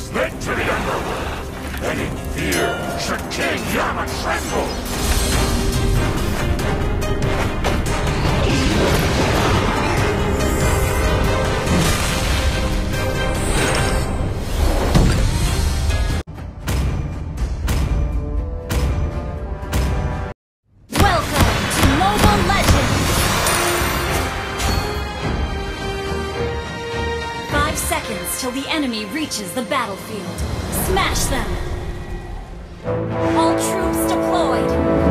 Slid to the underworld, and in fear should King Yama tremble! Till the enemy reaches the battlefield. Smash them! All troops deployed!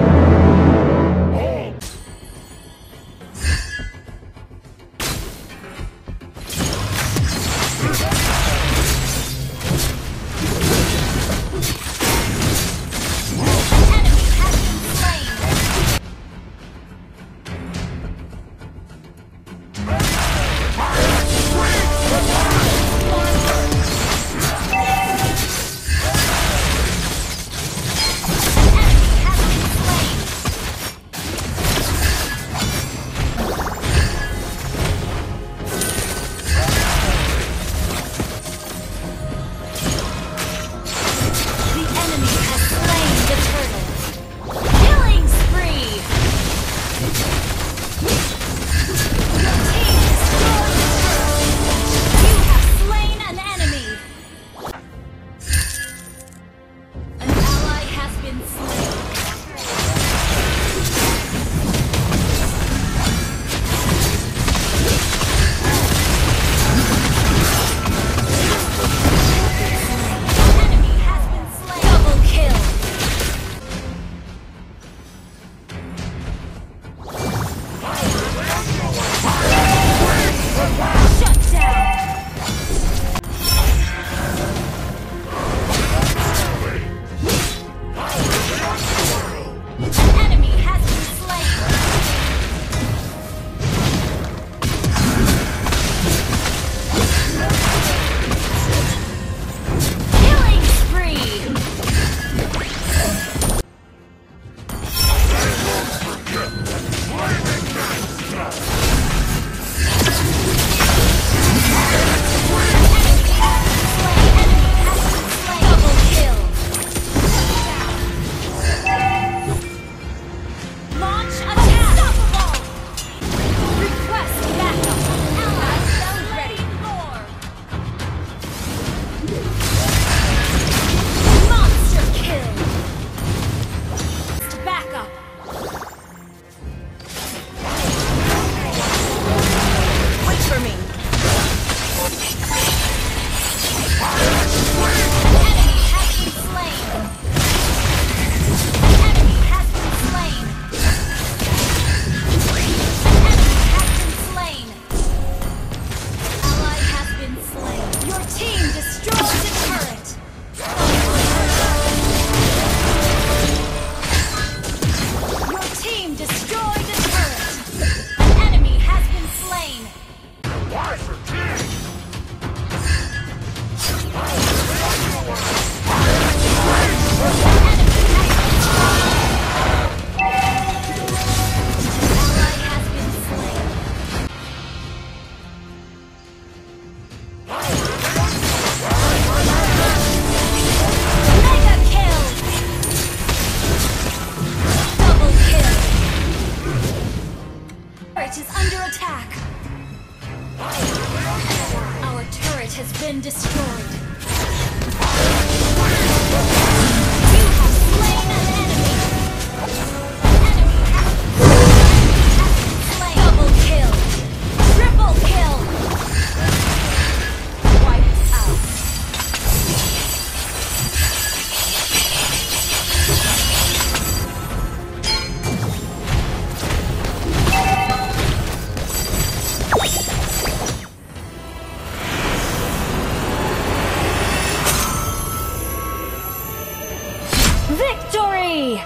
Victory!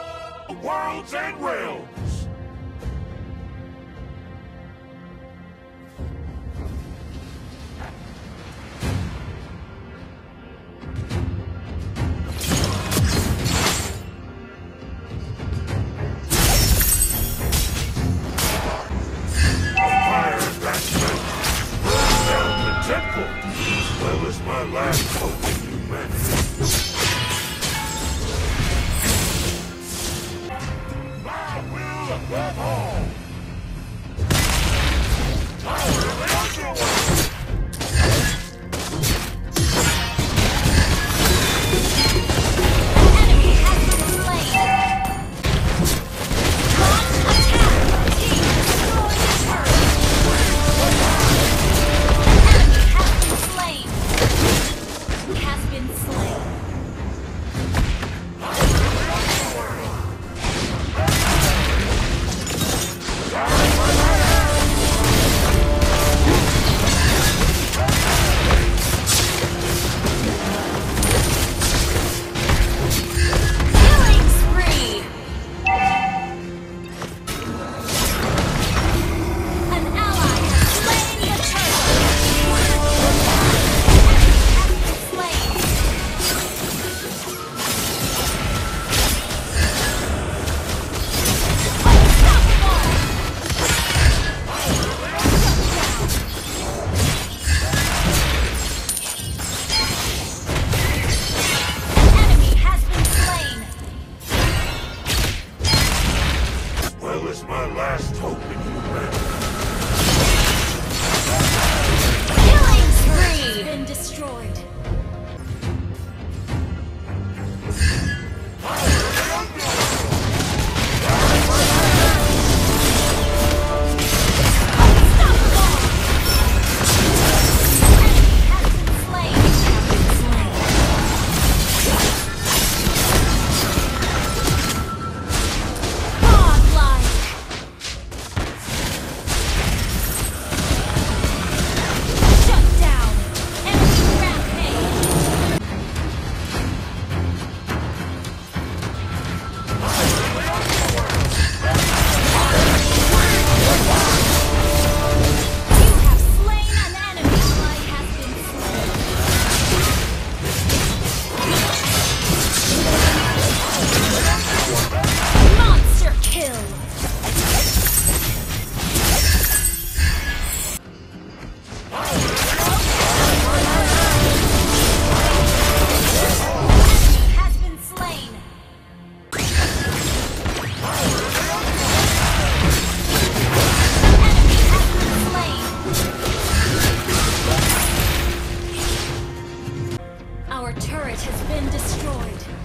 Worlds and realms! Fire that burn down the temple, as well as my last hope in humanity. My will above all. Power of the underworld. Enemy has been slain. Launch attack. Team destroy the turret. Enemy has been slain. Has been slain. Killing spree. An ally has slain the turtle. Enemy has been slain. Enemy has been slain. Well is my last hope in humanity. Killing spree. Been destroyed. Unstoppable. Enemy has been slain. Godlike. Shut down. Enemy rampage. You have slain an enemy. Ally has been slain. Monster kill. Enemy has been slain. Enemy has been slain. Our turret has been destroyed.